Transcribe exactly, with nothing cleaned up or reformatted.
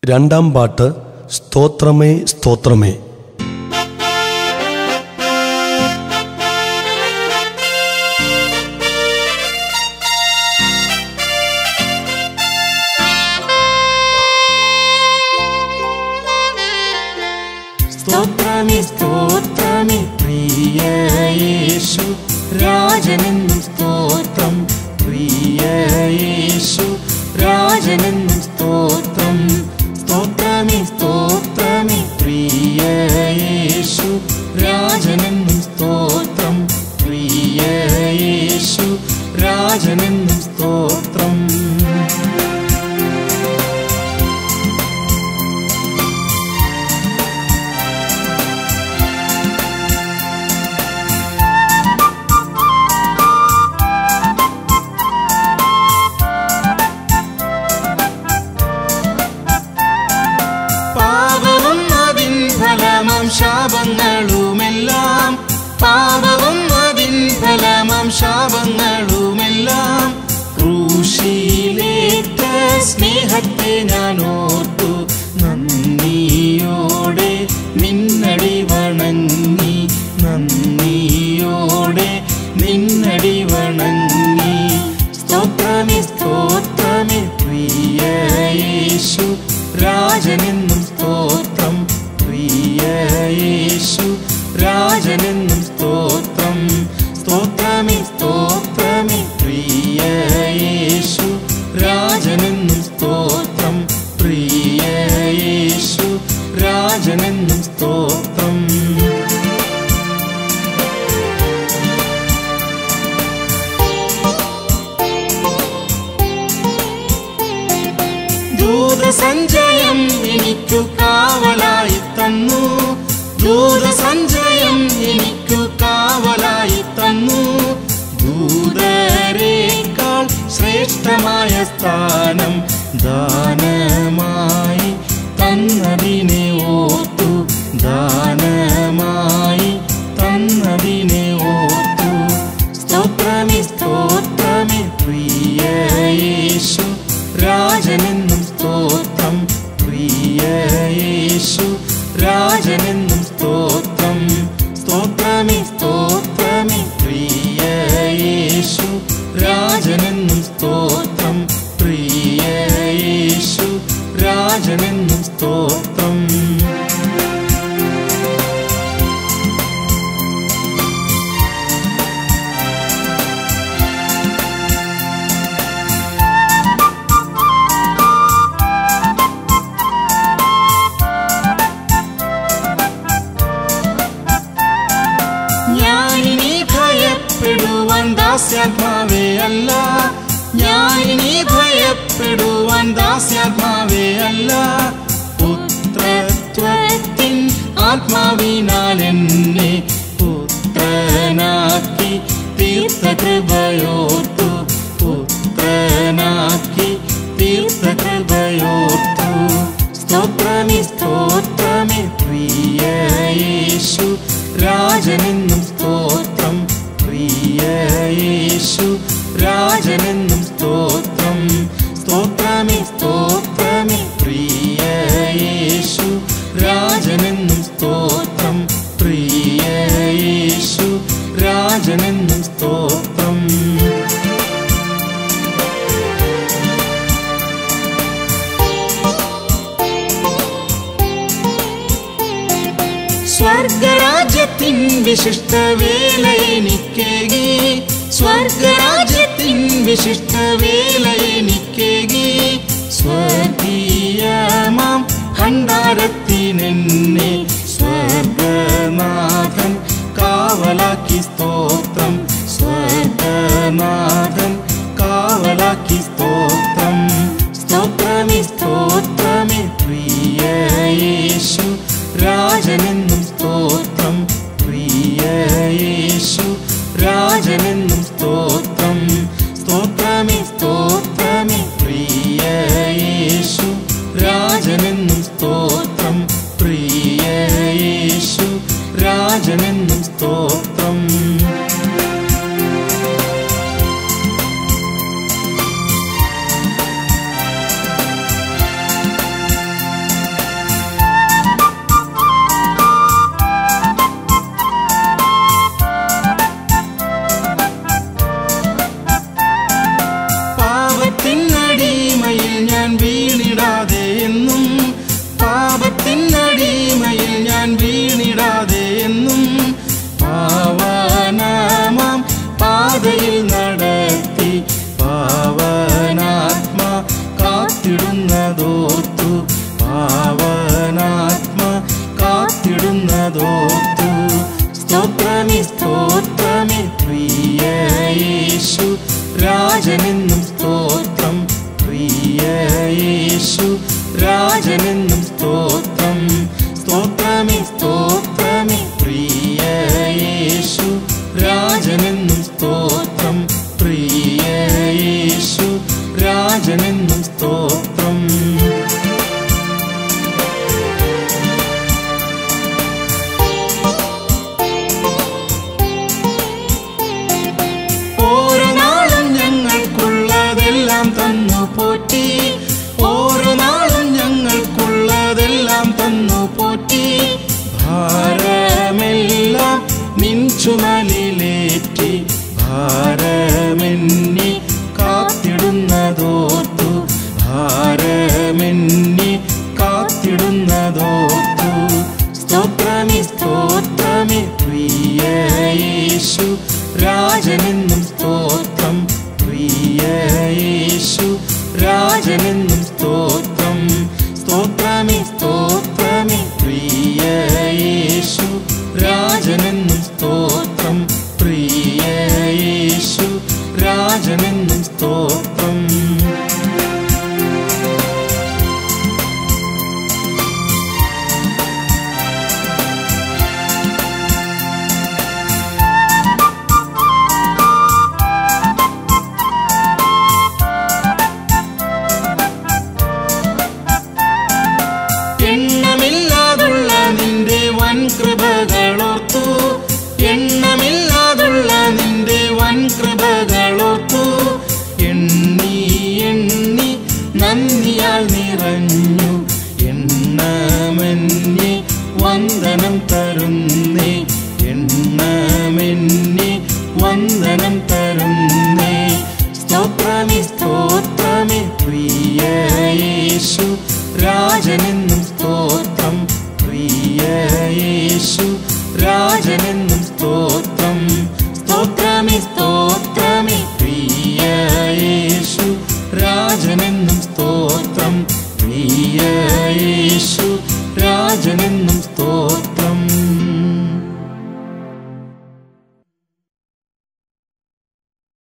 രണ്ടാം പാട്ട് സ്തോത്രമേ സ്തോത്രമേ. സ്തോത്രമേ സ്തോത്രമേ പ്രിയ യേശു രാജനെന്നും സ്തോത്രം, പ്രിയ യേശു രാജനെന്നും സ്തോത്രം. സ്തോത്രമേ സ്തോത്രമേ പ്രിയ യേശു രാജനെന്നും സ്തോത്രം, പ്രിയ യേശു രാജനെന്നും സ്തോത്രം. ശാപങ്ങളുമെല്ലാം പാപവും അതിൻ ഫലമാം ശാപങ്ങളുമെല്ലാം ക്രൂശിലേറ്റ സ്നേഹത്തെ ഞാൻ ഓർത്തു നന്ദിയോടെ നിന്നടി വണങ്ങി, നന്ദിയോടെ നിന്നടി വണങ്ങി. സ്തോത്രമേ സ്തോത്രമേ പ്രിയ യേശു രാജനെന്നും സ്തോത്രം, പ്രിയ യേശു രാജനെന്നും സ്തോത്രം. സ്തോത്രമേ സ്തോത്രമേ പ്രിയ യേശു രാജനെന്നും സ്തോത്രം, പ്രിയ യേശു രാജനെന്നും സ്തോത്രം. ദൂതസഞ്ചയം എനിക്കു കാവലായി തന്നു, ദൂതസഞ്ചയം എനിക്കു കാവലായി തന്നു. ദൂതരേക്കാൾ ശ്രേഷ്ഠമായ സ്ഥാനം ദാനമായി തന്നതിനെ ഓർത്തു, ദാനമായി തന്നതിനെ ഓർത്തു. സ്തോത്രമേ സ്തോത്രമേ പ്രിയ യേശു രാജനെന്നും സ്തോത്രം, പ്രിയ യേശു രാജനെന്നും സ്തോത്രം. സ്തോത്രമേ സ്തോത്രമേ പ്രിയ യേശു രാജനെന്നും സ്തോത്രം, പ്രിയ യേശു രാജനെന്നും സ്തോത്രം. ദാസ്യാത്മാവേ അല്ല, ഞാനിനി ഭയപ്പെടുവാൻ ദാസ്യാത്മാവേ അല്ല. പുത്രത്വത്തിൻ ആത്മാവിനാൽ എന്നെ പുത്രനാക്കി തീർത്ത കൃപയോർത്തു, പുത്രനാക്കി തീർത്ത കൃപയോർത്തു. സ്തോത്രമേ സ്തോത്രമേ പ്രിയ യേശു രാജനെന്നും സ്തോത്രം, പ്രിയ യേശു രാജനെന്നും സ്തോത്രം. സ്തോത്രമേ സ്തോത്രമേ പ്രിയ യേശു രാജനെന്നും സ്തോത്രം, പ്രിയ യേശു രാജനെന്നും സ്തോത്രം. സ്വർഗരാജ്യത്തിൻ വിശിഷ്ട വേല എനിക്കേകി, സ്വർഗരാജ്യത്തിൻ വിശിഷ്ട വേല എനിക്കേകി. സ്വർഗീയമാം ഭണ്ഡാരത്തിനെന്നെ സ്വർഗനാഥൻ കാവലാക്കി സ്തോത്രം, സ്വർഗനാഥൻ കാവലാക്കി സ്തോത്രം. സ്തോത്രമേ സ്തോത്രമേ പ്രിയ യേശു രാജനെന്നും സ്തോത്രം, പ്രിയ യേശു രാജനെന്നും സ്തോത്രം. സ്തോത്രമേ സ്തോത്രമേ പ്രിയ യേശു രാജനെന്നും സ്തോത്രം, പ്രിയ യേശു രാജനെന്നും സ്തോത്രം. നിറഞ്ഞു എണ്ണമെന്നെ വന്ദനം തരുന്നേ എണ്ണമെന്നെ വന്ദനം തരുന്നേ സ്തോത്രമേ സ്തോത്രമേ പ്രിയ യേശു രാജനെന്നും സ്തോത്രം പ്രിയ യേശു രാജനെന്നും സ്തോത്രം സ്തോത്രമേ സ്തോത്രമേ പ്രിയ യേശു രാജനെന്നും സ്തോത്രം പ്രിയ യേശു രാജനെന്നും